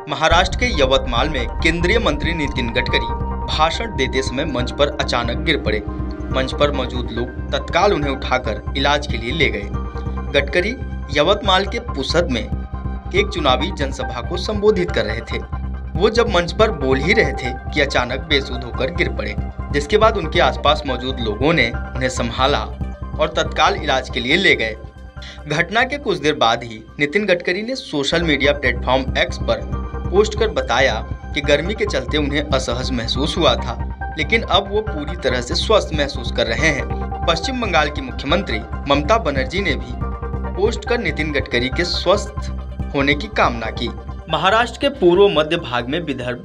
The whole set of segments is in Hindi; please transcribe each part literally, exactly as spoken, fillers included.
महाराष्ट्र के यवतमाल में केंद्रीय मंत्री नितिन गडकरी भाषण देते समय मंच पर अचानक गिर पड़े। मंच पर मौजूद लोग तत्काल उन्हें उठाकर इलाज के लिए ले गए। गडकरी यवतमाल के पुसद में एक चुनावी जनसभा को संबोधित कर रहे थे। वो जब मंच पर बोल ही रहे थे कि अचानक बेसुध होकर गिर पड़े, जिसके बाद उनके आसपास मौजूद लोगों ने उन्हें संभाला और तत्काल इलाज के लिए ले गए। घटना के कुछ देर बाद ही नितिन गडकरी ने सोशल मीडिया प्लेटफॉर्म एक्स पर पोस्ट कर बताया कि गर्मी के चलते उन्हें असहज महसूस हुआ था, लेकिन अब वो पूरी तरह से स्वस्थ महसूस कर रहे हैं। पश्चिम बंगाल की मुख्यमंत्री ममता बनर्जी ने भी पोस्ट कर नितिन गडकरी के स्वस्थ होने की कामना की। महाराष्ट्र के पूर्व मध्य भाग में विदर्भ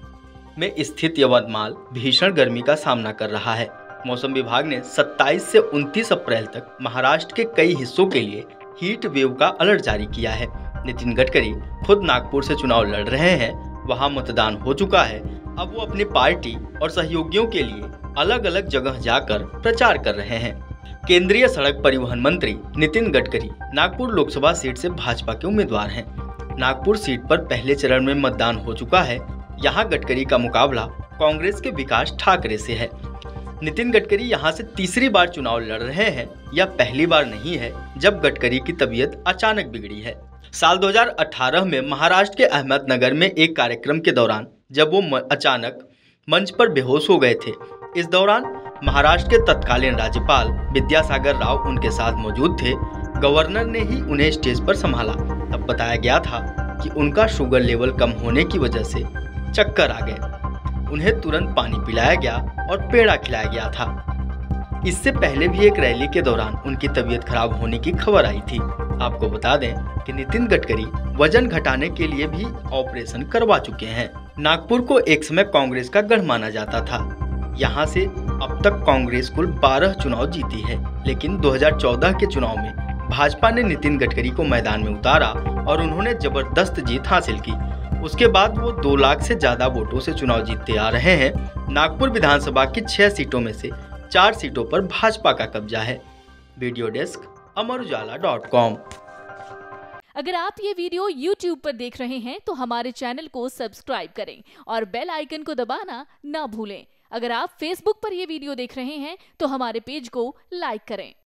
में स्थित यवतमाल भीषण गर्मी का सामना कर रहा है। मौसम विभाग ने सत्ताईस से उनतीस अप्रैल तक महाराष्ट्र के कई हिस्सों के लिए हीट वेव का अलर्ट जारी किया है। नितिन गडकरी खुद नागपुर से चुनाव लड़ रहे हैं, वहां मतदान हो चुका है। अब वो अपनी पार्टी और सहयोगियों के लिए अलग अलग जगह जाकर प्रचार कर रहे हैं। केंद्रीय सड़क परिवहन मंत्री नितिन गडकरी नागपुर लोकसभा सीट से भाजपा के उम्मीदवार हैं। नागपुर सीट पर पहले चरण में मतदान हो चुका है। यहाँ गडकरी का मुकाबला कांग्रेस के विकास ठाकरे से है। नितिन गडकरी यहाँ से तीसरी बार चुनाव लड़ रहे हैं। यह पहली बार नहीं है जब गडकरी की तबीयत अचानक बिगड़ी है। साल दो हज़ार अठारह में महाराष्ट्र के अहमदनगर में एक कार्यक्रम के दौरान जब वो अचानक मंच पर बेहोश हो गए थे। इस दौरान महाराष्ट्र के तत्कालीन राज्यपाल विद्यासागर राव उनके साथ मौजूद थे। गवर्नर ने ही उन्हें स्टेज पर संभाला। तब बताया गया था कि उनका शुगर लेवल कम होने की वजह से चक्कर आ गए। उन्हें तुरंत पानी पिलाया गया और पेड़ा खिलाया गया था। इससे पहले भी एक रैली के दौरान उनकी तबीयत खराब होने की खबर आई थी। आपको बता दें कि नितिन गडकरी वजन घटाने के लिए भी ऑपरेशन करवा चुके हैं। नागपुर को एक समय कांग्रेस का गढ़ माना जाता था। यहाँ से अब तक कांग्रेस कुल बारह चुनाव जीती है, लेकिन दो हज़ार चौदह के चुनाव में भाजपा ने नितिन गडकरी को मैदान में उतारा और उन्होंने जबरदस्त जीत हासिल की। उसके बाद वो दो लाख से ज्यादा वोटों से चुनाव जीतते आ रहे हैं। नागपुर विधानसभा की छह सीटों में से चार सीटों पर भाजपा का कब्जा है। Video desk Amar Ujala dot com. अगर आप ये वीडियो यूट्यूब पर देख रहे हैं तो हमारे चैनल को सब्सक्राइब करें और बेल आइकन को दबाना ना भूलें। अगर आप फेसबुक पर ये वीडियो देख रहे हैं तो हमारे पेज को लाइक करें।